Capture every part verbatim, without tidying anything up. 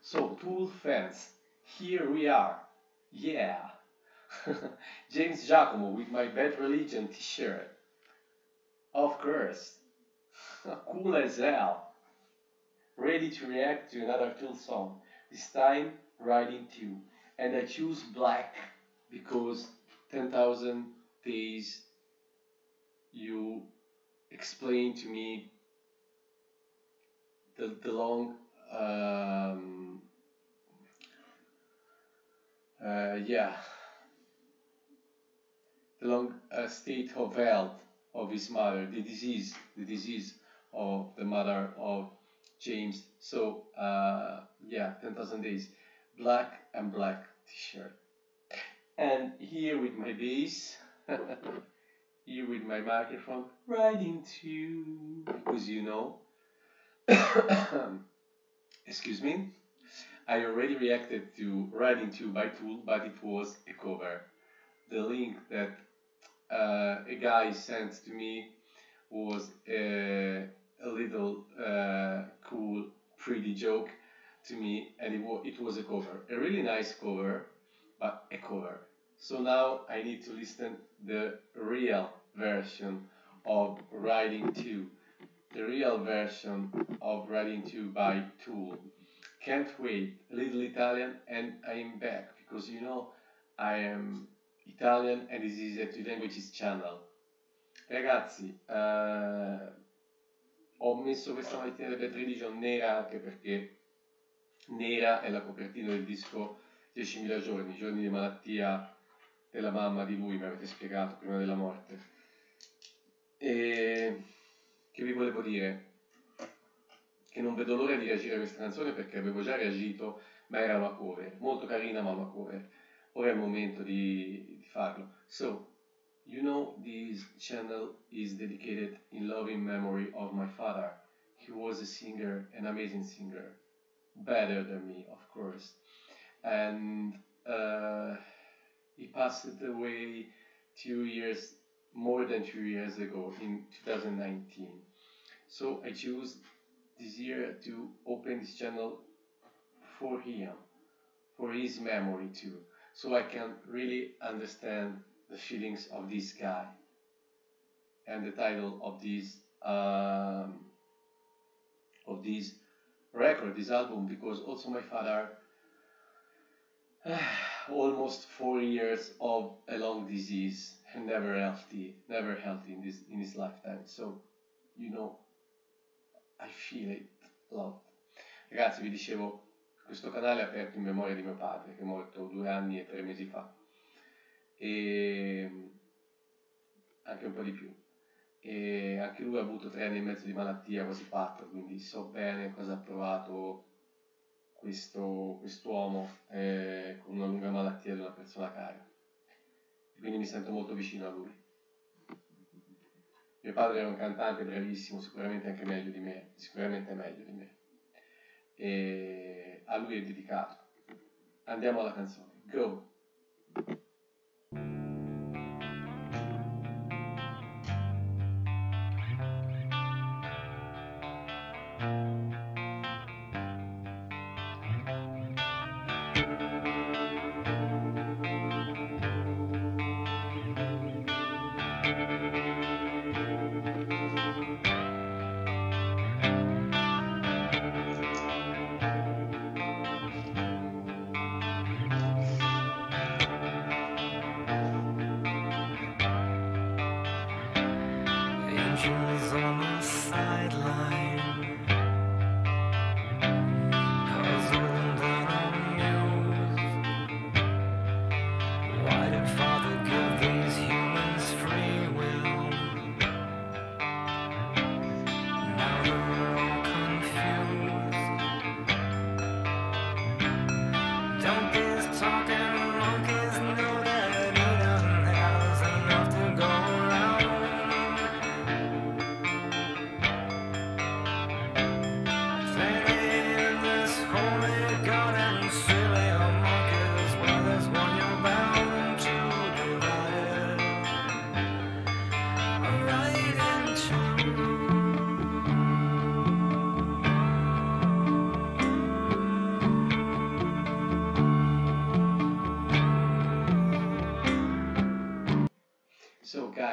So, Tool fans, here we are. Yeah. James Giacomo with my Bad Religion t-shirt. Of course. Cool as hell. Ready to react to another Tool song. This time, Riding two. And I choose black because ten thousand days you explain to me the, the long um, uh, yeah the long uh, state of health of his mother, the disease, the disease of the mother of James. So uh, yeah, ten thousand days, black and black t-shirt. And here with my bass, here with my microphone, Riding two, because you know, excuse me, I already reacted to Riding two by Tool, but it was a cover. The link that uh, a guy sent to me was a, a little uh, cool, pretty joke to me, and it, wa- it was a cover, a really nice cover, but a cover. So now I need to listen the real version of Riding two, the real version of Riding two by Tool. Can't wait, a little Italian, and I'm back because you know I am Italian and this is a Two Languages channel. Ragazzi, eh, ho messo questa mattina delle Bad Religion nera anche perché nera è la copertina del disco diecimila giorni, giorni di malattia della mamma di lui, mi avete spiegato, prima della morte. E che vi volevo dire? Che non vedo l'ora di reagire a questa canzone perché avevo già reagito, ma era una cover, molto carina ma una cover. Ora è il momento di, di farlo. So, you know this channel is dedicated in loving memory of my father. He was a singer, an amazing singer, better than me, of course. And uh, he passed away two years, more than two years ago, in two thousand nineteen. So I choose this year to open this channel for him, for his memory too, so I can really understand the feelings of this guy and the title of this um, of this record, this album, because also my father almost four years of a long disease and never healthy, never healthy in this in his lifetime. So you know, I feel it a lot. Ragazzi, vi dicevo, questo canale è aperto in memoria di mio padre, che è morto due anni e tre mesi fa, e anche un po' di più. E anche lui ha avuto tre anni e mezzo di malattia, quasi quattro, quindi so bene cosa ha provato questo quest'uomo eh, con una lunga malattia di una persona cara. E quindi mi sento molto vicino a lui. Mio padre era un cantante bravissimo, sicuramente anche meglio di me, sicuramente meglio di me. E a lui è dedicato. Andiamo alla canzone. Go!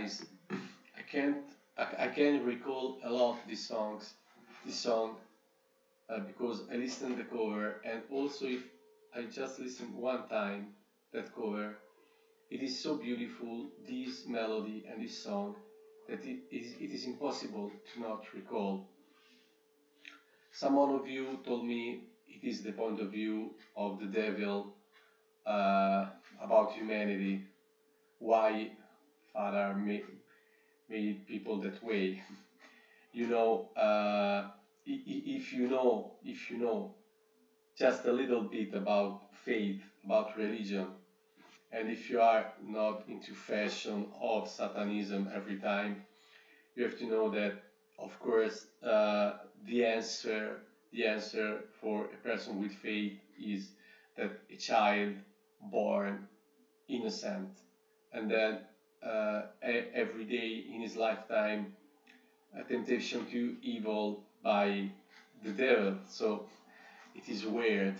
guys, I can't, I, I can recall a lot these songs, this song, uh, because I listened the cover, and also if I just listen one time that cover, it is so beautiful, this melody and this song, that it is, it is impossible to not recall. Someone of you told me it is the point of view of the devil uh, about humanity, why Father made, made people that way. You know, uh, if you know, if you know just a little bit about faith, about religion, and if you are not into fashion of Satanism every time, you have to know that, of course, uh, the answer, the answer for a person with faith is that a child born innocent, and then uh, every day in his lifetime a temptation to evil by the devil. So it is weird.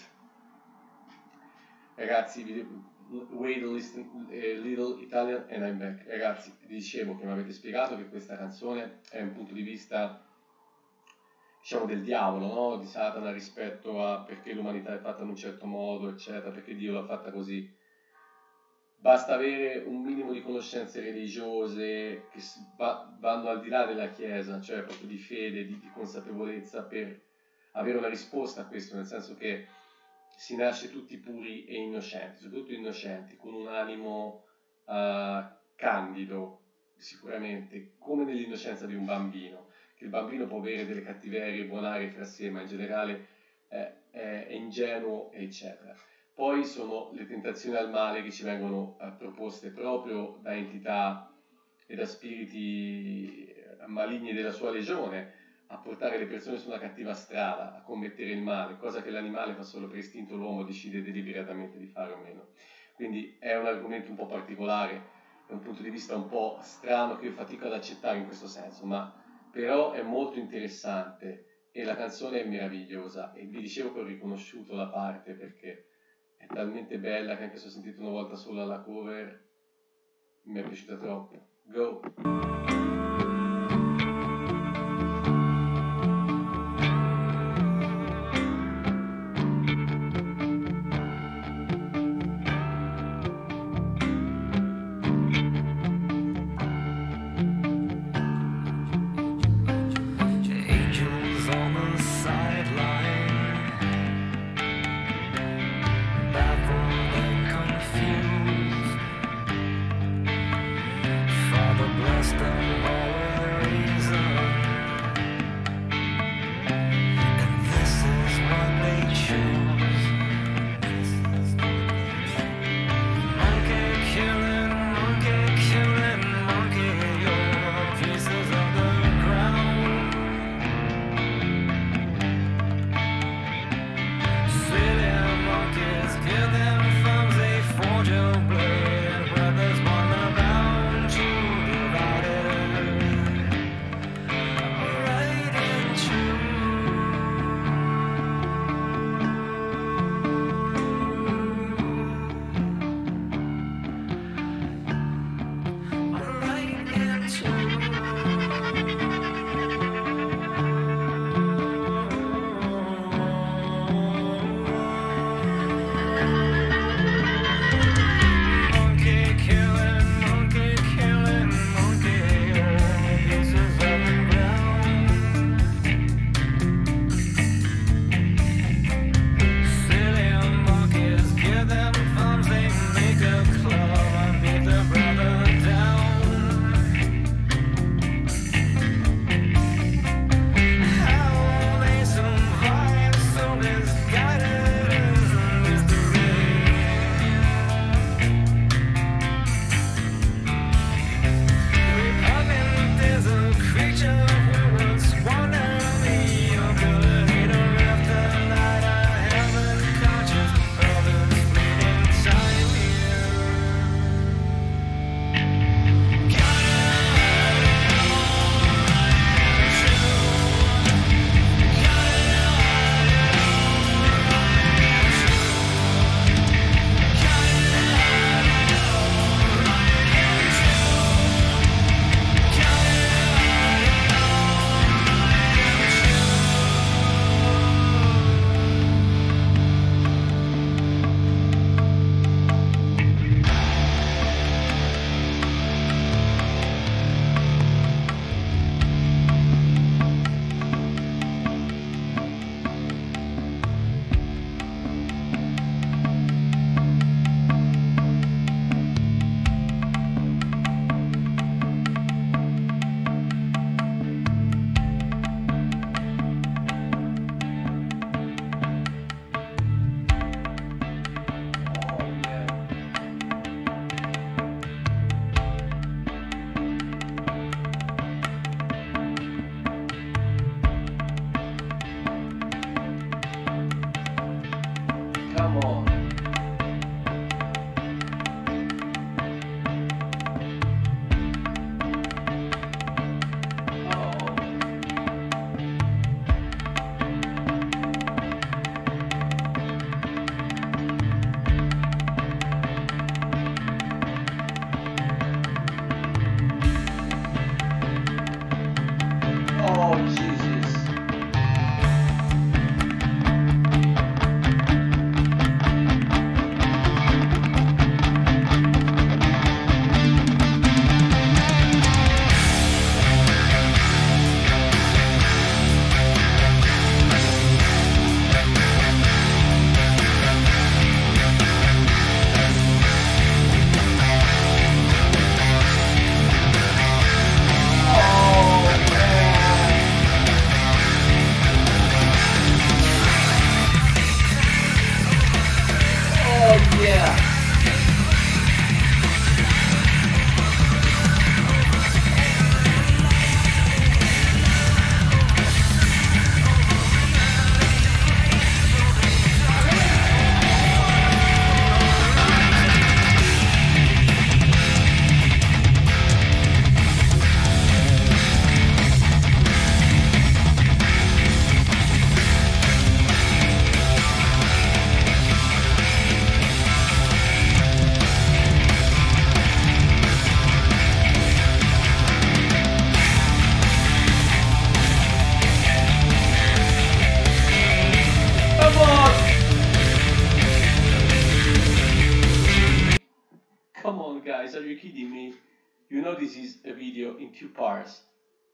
Ragazzi, vi wait a listen, a little Italian and I'm back. Ragazzi, vi dicevo che mi avete spiegato che questa canzone è un punto di vista, diciamo, del diavolo, no? Di Satana rispetto a perché l'umanità è fatta in un certo modo, eccetera, perché Dio l'ha fatta così. Basta avere un minimo di conoscenze religiose che vanno al di là della Chiesa, cioè proprio di fede, di, di consapevolezza, per avere una risposta a questo, nel senso che si nasce tutti puri e innocenti, soprattutto innocenti, con un animo uh, candido, sicuramente, come nell'innocenza di un bambino, che il bambino può avere delle cattiverie, buonarie fra sé, ma in generale è, è, è ingenuo, eccetera. Poi sono le tentazioni al male che ci vengono uh, proposte proprio da entità e da spiriti maligni della sua legione, a portare le persone su una cattiva strada, a commettere il male, cosa che l'animale fa solo per istinto, l'uomo decide deliberatamente di fare o meno. Quindi è un argomento un po' particolare, è un punto di vista un po' strano che io fatico ad accettare in questo senso, ma però è molto interessante e la canzone è meravigliosa, e vi dicevo che ho riconosciuto la parte perché è talmente bella che anche se ho sentito una volta solo alla cover mi è piaciuta troppo. Go! Blessed Come on. Oh, Jesus. Oh, yeah. Come on! Come on, guys, are you kidding me? You know this is a video in two parts.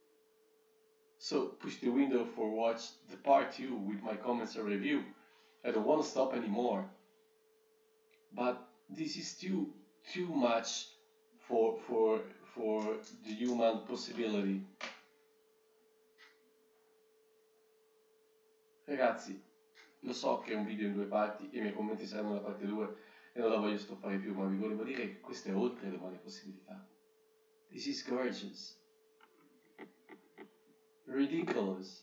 So push the window for watch the part two with my comments and review. I don't want to stop anymore. But this is too too much for for for the human possibility. Ragazzi, lo so che è un video in due parti e i miei commenti saranno la parte due e non la voglio stoppare più, ma vi volevo dire che questo è oltre le umane possibilità. This is gorgeous. Ridiculous.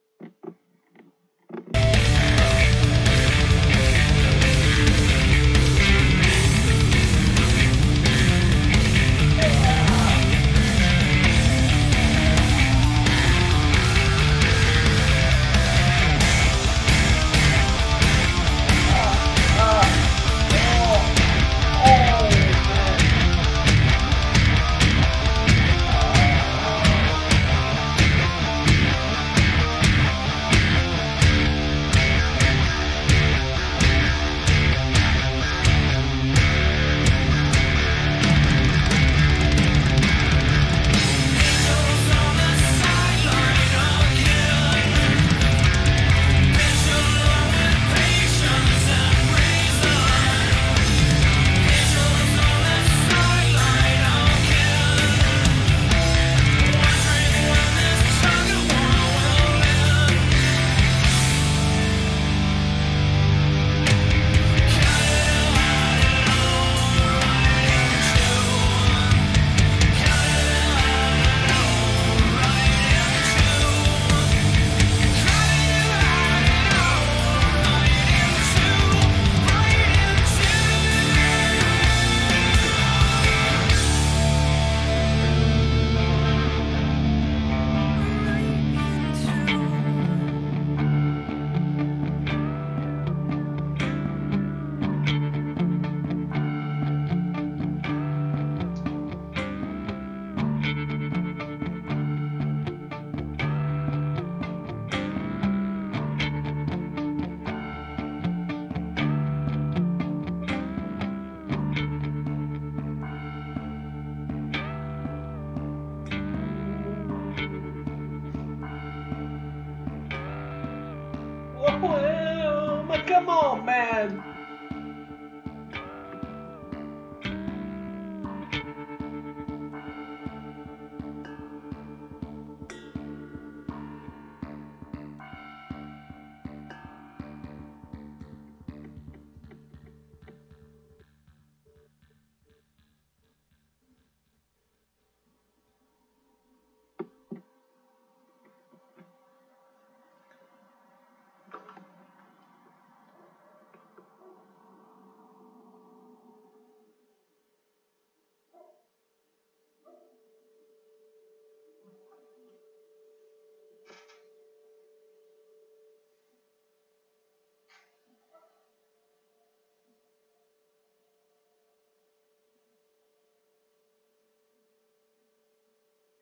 Oh, but come on, man!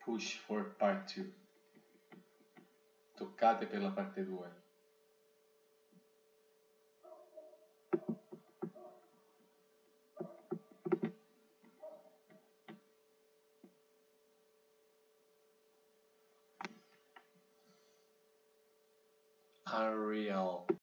push for part two. Toccate per la parte due. Unreal.